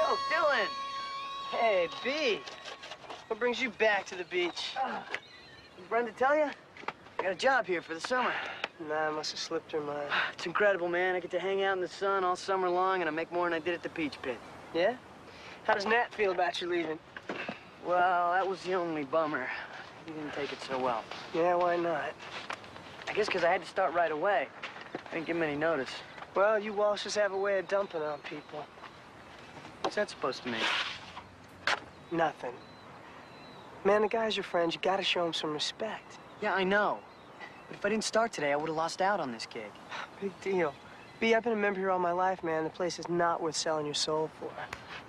Yo, Dylan! Hey, B. What brings you back to the beach? Did Brenda tell you? I got a job here for the summer. Nah, I must have slipped her mind. It's incredible, man. I get to hang out in the sun all summer long, and I make more than I did at the Peach Pit. Yeah? How does Nat feel about you leaving? Well, that was the only bummer. He didn't take it so well. Yeah, why not? I guess because I had to start right away. I didn't give him any notice. Well, you Walshes have a way of dumping on people. What's that supposed to mean? Nothing. Man, the guy's your friend. You gotta show him some respect. Yeah, I know. But if I didn't start today, I would have lost out on this gig. Big deal. B, I've been a member here all my life, man. The place is not worth selling your soul for.